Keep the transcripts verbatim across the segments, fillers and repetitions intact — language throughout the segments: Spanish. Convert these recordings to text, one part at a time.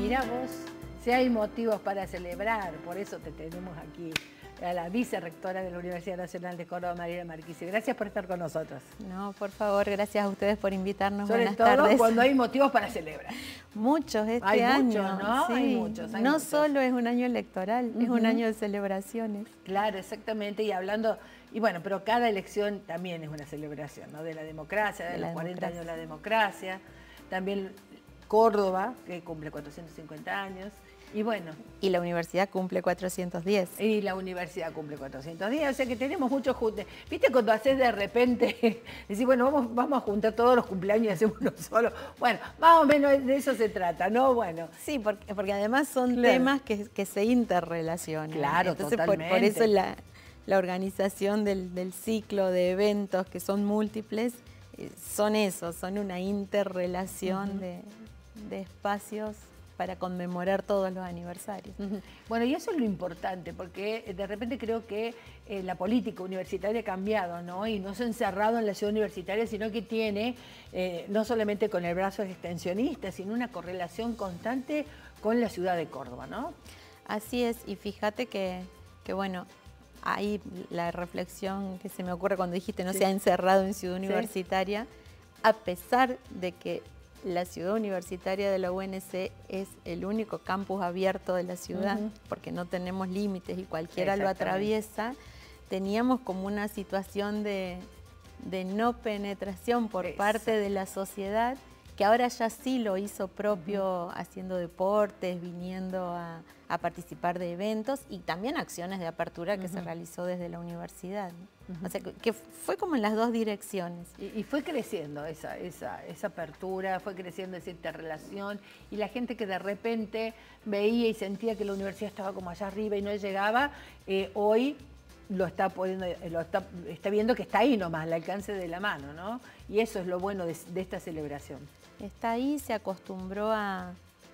Mirá vos, si hay motivos para celebrar, por eso te tenemos aquí, a la vicerrectora de la Universidad Nacional de Córdoba, Mariela Marquisi. Gracias por estar con nosotros. No, por favor, gracias a ustedes por invitarnos. Sobre Buenas todo tardes. cuando hay motivos para celebrar. Muchos este hay año. Muchos, ¿no? Sí. Hay muchos, hay no muchos. solo es un año electoral, uh-huh. es un año de celebraciones. Claro, exactamente, y hablando, y bueno, pero cada elección también es una celebración, ¿no? De la democracia, de, de los cuarenta años de la democracia, también Córdoba, que cumple cuatrocientos cincuenta años, y bueno. Y la universidad cumple cuatrocientos diez. Y la universidad cumple cuatrocientos diez, o sea que tenemos muchos juntes. ¿Viste cuando haces de repente, decís, bueno, vamos, vamos a juntar todos los cumpleaños y hacemos uno solo? Bueno, más o menos de eso se trata, ¿no? Bueno. Sí, porque, porque además son claro. temas que, que se interrelacionan. Claro, Entonces, totalmente. Por, por eso la, la organización del, del ciclo de eventos que son múltiples, eh, son eso, son una interrelación uh-huh. de, de espacios para conmemorar todos los aniversarios. Uh-huh. Bueno, y eso es lo importante, porque de repente creo que eh, la política universitaria ha cambiado, ¿no? Y no se ha encerrado en la ciudad universitaria, sino que tiene, eh, no solamente con el brazo extensionista, sino una correlación constante con la ciudad de Córdoba, ¿no? Así es, y fíjate que, que bueno, ahí la reflexión que se me ocurre cuando dijiste no sí. se ha encerrado en ciudad universitaria, sí. a pesar de que la ciudad universitaria de la U N C es el único campus abierto de la ciudad, uh-huh. porque no tenemos límites y cualquiera lo atraviesa, teníamos como una situación de, de no penetración por Exacto. parte de la sociedad, que ahora ya sí lo hizo propio uh-huh. haciendo deportes, viniendo a, a participar de eventos y también acciones de apertura que uh-huh. se realizó desde la universidad, ¿no? Uh-huh. O sea, que, que fue como en las dos direcciones. Y, y fue creciendo esa, esa, esa apertura, fue creciendo esa interrelación y la gente que de repente veía y sentía que la universidad estaba como allá arriba y no llegaba, eh, hoy lo está poniendo, lo está, está viendo que está ahí nomás, al alcance de la mano, ¿no? Y eso es lo bueno de, de esta celebración. Está ahí, se acostumbró a,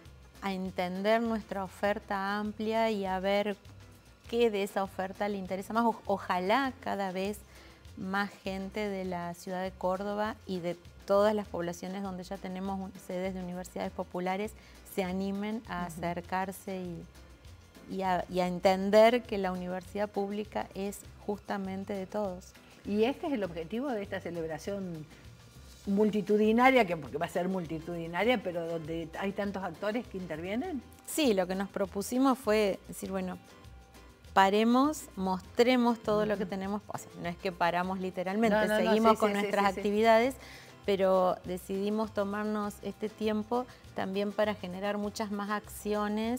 a entender nuestra oferta amplia y a ver qué de esa oferta le interesa más. O, ojalá cada vez más gente de la ciudad de Córdoba y de todas las poblaciones donde ya tenemos sedes de universidades populares se animen a uh-huh. acercarse y, y, a, y a entender que la universidad pública es justamente de todos. Y este es el objetivo de esta celebración multitudinaria, que porque va a ser multitudinaria, pero donde hay tantos actores que intervienen. Sí, lo que nos propusimos fue decir, bueno, paremos, mostremos todo uh-huh. lo que tenemos, o sea, no es que paramos literalmente, no, no, seguimos no, sí, con sí, nuestras sí, sí, actividades, sí. pero decidimos tomarnos este tiempo también para generar muchas más acciones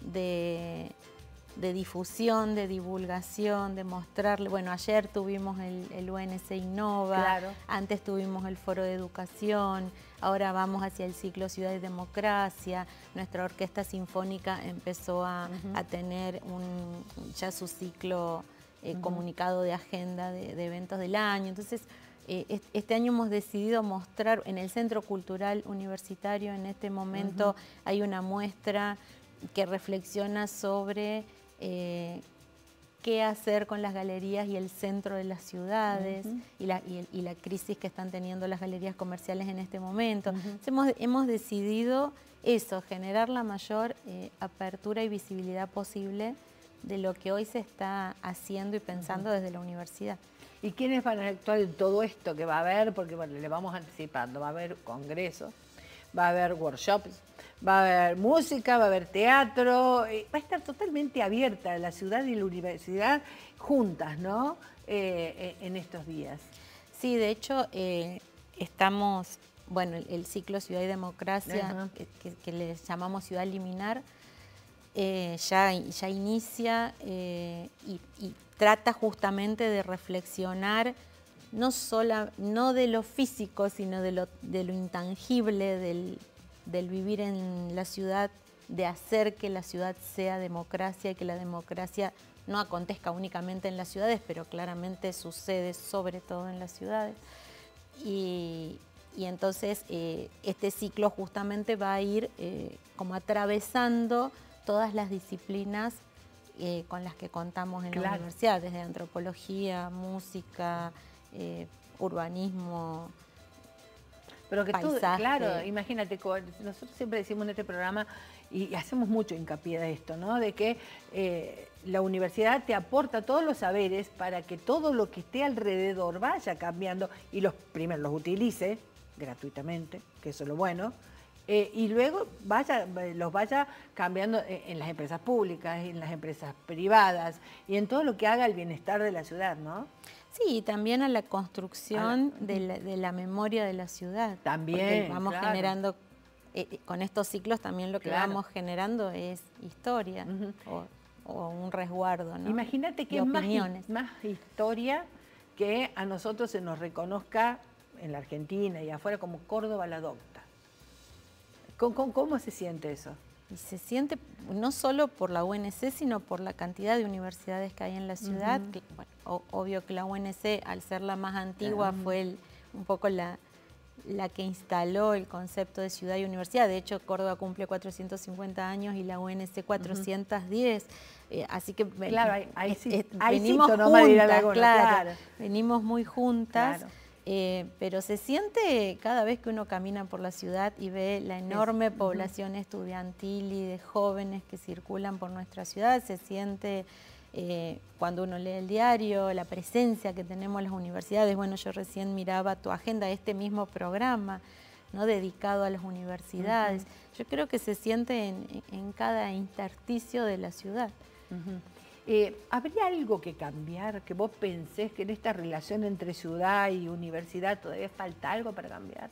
de, de difusión, de divulgación, de mostrarle. Bueno, ayer tuvimos el, el U N C Innova, claro. antes tuvimos el Foro de Educación, ahora vamos hacia el ciclo Ciudad y Democracia. Nuestra orquesta sinfónica empezó a, uh-huh. a tener un, ya su ciclo eh, uh-huh. comunicado de agenda de, de eventos del año. Entonces, eh, este año hemos decidido mostrar en el Centro Cultural Universitario, en este momento uh-huh. hay una muestra que reflexiona sobre eh, qué hacer con las galerías y el centro de las ciudades uh-huh. y, la, y, el, y la crisis que están teniendo las galerías comerciales en este momento. Uh-huh. hemos, hemos decidido eso, generar la mayor eh, apertura y visibilidad posible de lo que hoy se está haciendo y pensando uh-huh. desde la universidad. ¿Y quiénes van a actuar en todo esto que va a haber? Porque bueno, le vamos anticipando, va a haber congresos, va a haber workshops, va a haber música, va a haber teatro, eh, va a estar totalmente abierta la ciudad y la universidad juntas, ¿no? Eh, en estos días. Sí, de hecho, eh, estamos, bueno, el, el ciclo Ciudad y Democracia, uh-huh. que, que, que le llamamos Ciudad Liminar, eh, ya, ya inicia eh, y, y trata justamente de reflexionar no, sola, no de lo físico, sino de lo, de lo intangible, del del vivir en la ciudad, de hacer que la ciudad sea democracia y que la democracia no acontezca únicamente en las ciudades, pero claramente sucede sobre todo en las ciudades. Y, y entonces eh, este ciclo justamente va a ir eh, como atravesando todas las disciplinas eh, con las que contamos en claro. la universidad, desde antropología, música, eh, urbanismo. Pero que tú, paisaje. claro, imagínate, nosotros siempre decimos en este programa, y hacemos mucho hincapié de esto, ¿no? De que eh, la universidad te aporta todos los saberes para que todo lo que esté alrededor vaya cambiando y los primero los utilice gratuitamente, que eso es lo bueno, eh, y luego vaya, los vaya cambiando en las empresas públicas, en las empresas privadas y en todo lo que haga el bienestar de la ciudad, ¿no? Sí, y también a la construcción a la... De, la, de la memoria de la ciudad. También, porque vamos claro. generando, eh, con estos ciclos también lo que claro. vamos generando es historia uh-huh. o, o un resguardo, ¿no? Imagínate que de es más, más historia que a nosotros se nos reconozca en la Argentina y afuera como Córdoba la docta. ¿Cómo, cómo, cómo se siente eso? Y se siente no solo por la U N C, sino por la cantidad de universidades que hay en la ciudad. Uh-huh. que, bueno, o, obvio que la U N C, al ser la más antigua, uh-huh. fue el, un poco la, la que instaló el concepto de ciudad y universidad. De hecho, Córdoba cumple cuatrocientos cincuenta años y la U N C cuatrocientos diez. Uh-huh. eh, así que claro, ahí, ahí sí, eh, ahí venimos sí, no juntas, claro, claro, venimos muy juntas. Claro. Eh, pero se siente cada vez que uno camina por la ciudad y ve la enorme población uh-huh. estudiantil y de jóvenes que circulan por nuestra ciudad, se siente eh, cuando uno lee el diario, la presencia que tenemos en las universidades. Bueno, yo recién miraba tu agenda, este mismo programa, ¿no? Dedicado a las universidades. Uh-huh. Yo creo que se siente en, en cada intersticio de la ciudad. Uh-huh. Eh, ¿Habría algo que cambiar, que vos pensés que en esta relación entre ciudad y universidad todavía falta algo para cambiar?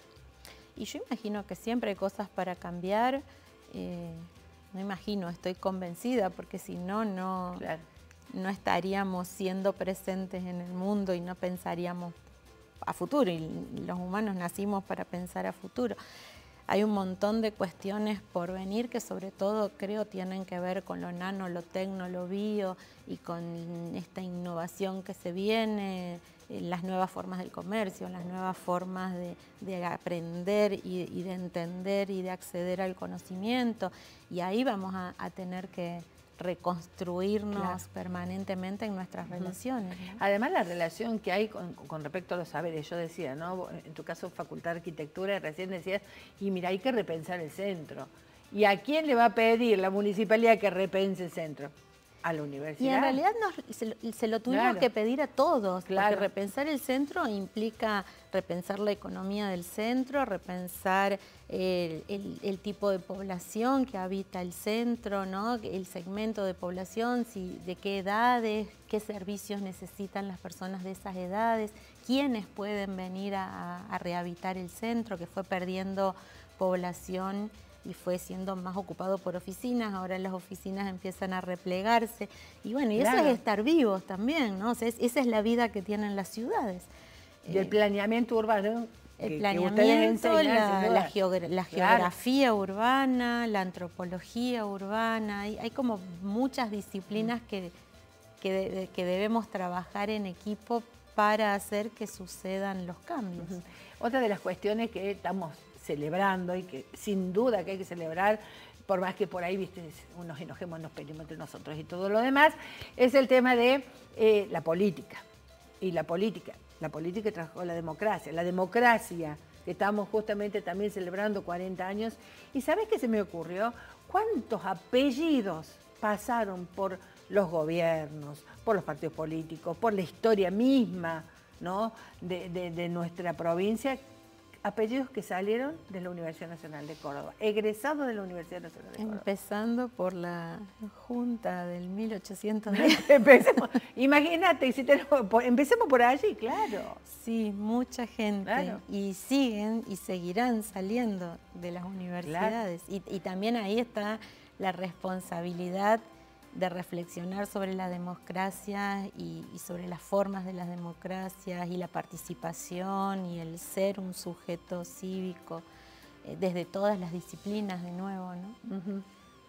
Y yo imagino que siempre hay cosas para cambiar, eh, no imagino, estoy convencida, porque si no, no, claro. no estaríamos siendo presentes en el mundo y no pensaríamos a futuro, y los humanos nacimos para pensar a futuro. Hay un montón de cuestiones por venir que sobre todo creo tienen que ver con lo nano, lo tecno, lo bio y con esta innovación que se viene, las nuevas formas del comercio, las nuevas formas de, de aprender y, y de entender y de acceder al conocimiento. Y ahí vamos a, a tener que reconstruirnos claro. permanentemente en nuestras uh-huh. relaciones, ¿no? Además, la relación que hay con, con respecto a los saberes, yo decía, ¿no? En tu caso, Facultad de Arquitectura, recién decías, y mira, hay que repensar el centro. ¿Y a quién le va a pedir la municipalidad que repense el centro? A la universidad. Y en realidad nos, se, se lo tuvimos claro. que pedir a todos, claro. porque repensar el centro implica repensar la economía del centro, repensar el, el, el tipo de población que habita el centro, ¿no? El segmento de población, si, de qué edades, qué servicios necesitan las personas de esas edades, quiénes pueden venir a, a rehabilitar el centro, que fue perdiendo población y fue siendo más ocupado por oficinas, ahora las oficinas empiezan a replegarse. Y bueno, y claro. eso es estar vivos también, ¿no? O sea, es, esa es la vida que tienen las ciudades. Y el planeamiento urbano. El que, planeamiento, que la, la, geogra la geografía claro. urbana, la antropología urbana, hay, hay como muchas disciplinas mm. que, que, de, que debemos trabajar en equipo para hacer que sucedan los cambios. Uh-huh. Otra de las cuestiones que estamos celebrando y que sin duda que hay que celebrar, por más que por ahí, viste, nos enojemos, nos peleemos entre nosotros y todo lo demás, es el tema de eh, la política. Y la política, la política trajo la democracia, la democracia que estamos justamente también celebrando cuarenta años. ¿Y sabés qué se me ocurrió? ¿Cuántos apellidos pasaron por los gobiernos, por los partidos políticos, por la historia misma, ¿no? de, de, de nuestra provincia? Apellidos que salieron de la Universidad Nacional de Córdoba, egresados de la Universidad Nacional de Córdoba. Empezando por la Junta del mil ochocientos diez. Empecemos, imagínate, si tenemos, empecemos por allí, claro. Sí, mucha gente. Claro. Y siguen y seguirán saliendo de las universidades. Claro. Y, y también ahí está la responsabilidad de reflexionar sobre la democracia y, y sobre las formas de las democracias y la participación y el ser un sujeto cívico eh, desde todas las disciplinas de nuevo, ¿no? Uh-huh.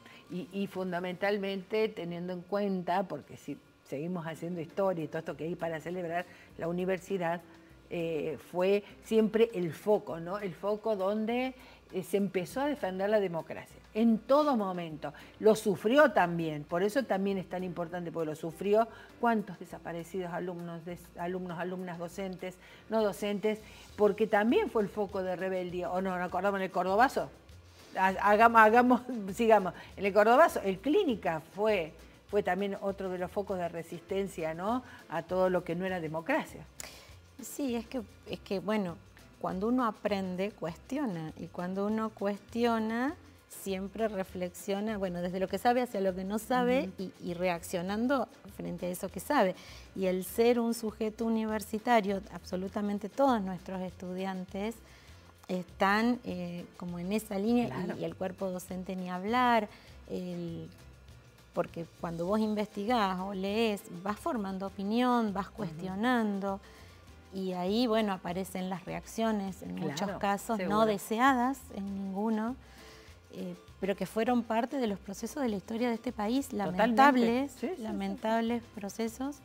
y, y fundamentalmente teniendo en cuenta, porque si seguimos haciendo historia y todo esto que hay para celebrar, la universidad eh, fue siempre el foco, ¿no? El foco donde eh, se empezó a defender la democracia. en todo momento. Lo sufrió también, por eso también es tan importante, porque lo sufrió. ¿Cuántos desaparecidos alumnos, des, alumnos, alumnas, docentes, no docentes? Porque también fue el foco de rebeldía. ¿O no, no acordamos en el Cordobazo? Hagamos, hagamos, sigamos. En el Cordobazo, el Clínica fue, fue también otro de los focos de resistencia, ¿no?, a todo lo que no era democracia. Sí, es que, es que bueno, cuando uno aprende, cuestiona. Y cuando uno cuestiona, siempre reflexiona, bueno, desde lo que sabe hacia lo que no sabe, uh-huh. y, y reaccionando frente a eso que sabe. Y el ser un sujeto universitario, absolutamente todos nuestros estudiantes están eh, como en esa línea, claro. y, y el cuerpo docente ni hablar, el, porque cuando vos investigás o lees, vas formando opinión, vas cuestionando, uh-huh. y ahí, bueno, aparecen las reacciones, en claro, muchos casos seguro. No deseadas, en ninguno, eh, pero que fueron parte de los procesos de la historia de este país, lamentables, sí, sí, lamentables sí. procesos.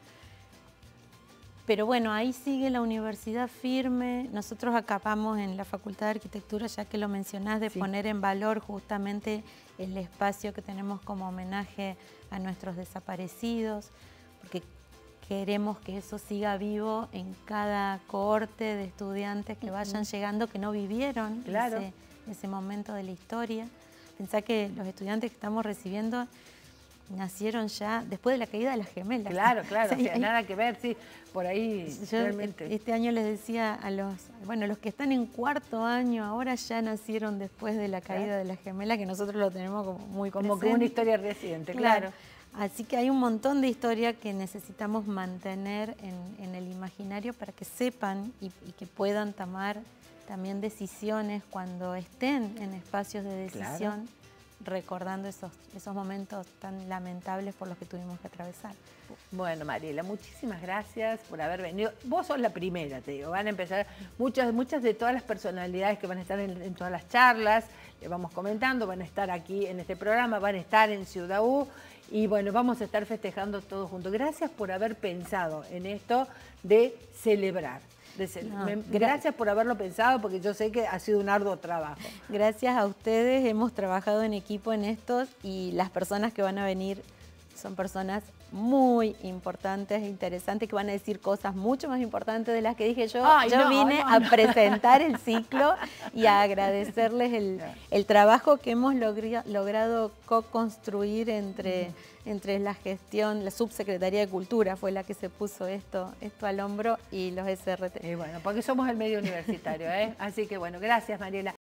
Pero bueno, ahí sigue la universidad firme. Nosotros acabamos en la Facultad de Arquitectura, ya que lo mencionás, de sí. poner en valor justamente el espacio que tenemos como homenaje a nuestros desaparecidos, porque queremos que eso siga vivo en cada cohorte de estudiantes que vayan uh-huh. llegando, que no vivieron claro. ese, ese momento de la historia. Pensá que los estudiantes que estamos recibiendo nacieron ya después de la caída de las gemelas. Claro, claro, o sea, o sea, nada que ver, sí, por ahí yo realmente. Este año les decía a los, bueno, los que están en cuarto año ahora ya nacieron después de la caída claro. de las gemelas, que nosotros lo tenemos como muy Como presente. que una historia reciente, claro. claro. Así que hay un montón de historia que necesitamos mantener en, en el imaginario para que sepan y, y que puedan tomar también decisiones cuando estén en espacios de decisión. Claro. Recordando esos, esos momentos tan lamentables por los que tuvimos que atravesar. Bueno, Mariela, muchísimas gracias por haber venido. Vos sos la primera, te digo. Van a empezar muchas, muchas de todas las personalidades que van a estar en, en todas las charlas, les vamos comentando, van a estar aquí en este programa, van a estar en Ciudad U, y bueno, vamos a estar festejando todos juntos. Gracias por haber pensado en esto de celebrar. No, gracias por haberlo pensado, porque yo sé que ha sido un arduo trabajo. Gracias a ustedes, hemos trabajado en equipo en esto, y las personas que van a venir son personas muy importantes e interesantes, que van a decir cosas mucho más importantes de las que dije yo. Ay, yo no, vine no, no. a presentar el ciclo y a agradecerles el, el trabajo que hemos logri, logrado co-construir entre, uh-huh. entre la gestión, la Subsecretaría de Cultura fue la que se puso esto, esto al hombro, y los S R T. Y bueno, porque somos el medio universitario, ¿eh? Así que bueno, gracias, Mariela.